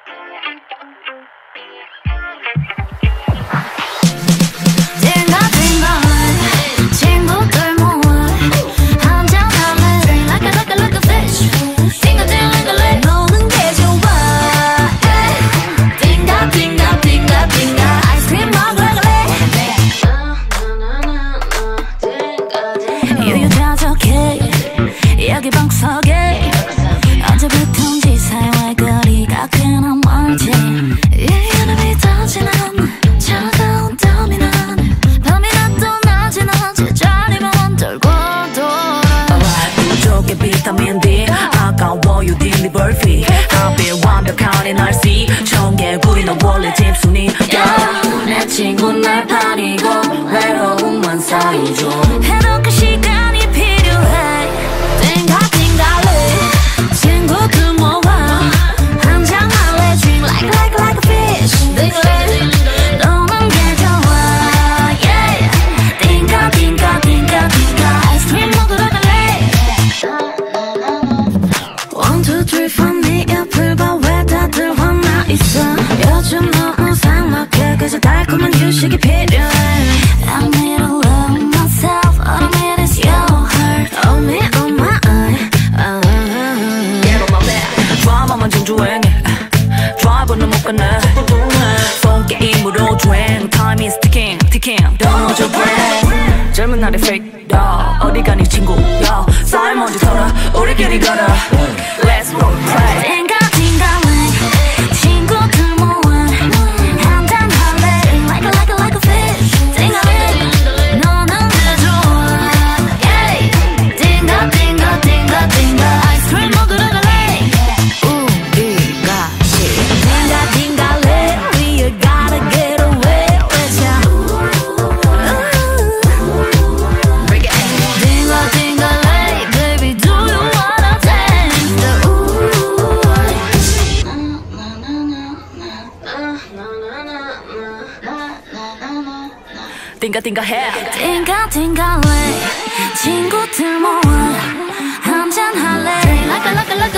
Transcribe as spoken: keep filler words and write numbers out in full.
여기 방석에 언제부턴지 사이와의 거리가 꽤나 멀지. 이 이름이 터지는 차가운 땀이 나는 밤이나 또 낮이 낮이 자리만 돌고 돌아. 부족해 비타민 D 아까워요 딜리버리 하필 완벽한 이 날씨 청개구리는 원래 집순이야. 내 친구 날 버리고 외로움만 쌓이죠. 해놓고 시간이 필요해. 띵가 띵가래 친구들 모아 한잔 할래. Drink like like like a fish. 띵가래 너는 게 좋아. Yeah. 띵가 띵가 띵가 띵가 아이스크림 먹으러 갈래. One two three four 네 옆을 봐 왜 다들 화나 있어. 요즘 너무 삭막해 그저 달콤한 휴식이 필요해. I need to love myself. All I need is your heart. Oh me oh my eye. Get on my back 드라마만 정주행해 드라이버는 못 가네 폰 게임으로 주행 Time is ticking ticking Don't lose your brain 젊은 날의 fake dog 어디 가니 친구야 쌓인 먼지 털어 우리끼리 걸어 Let's role play 띵가 띵가래 친구들 모아 한잔 할래. Drink like a like a like a fish. 띵가래 너는 내 좋아. Yeah. 띵가 띵가 띵가 띵가 아이스크림 먹으러 갈래. 우리 같이 띵가 띵가래. We gotta get away. 외쳐 띵가 띵가래. Baby do you wanna dance the 띵가 띵가 해 띵가 띵가래 친구들 모아 한잔 할래. Like a like a like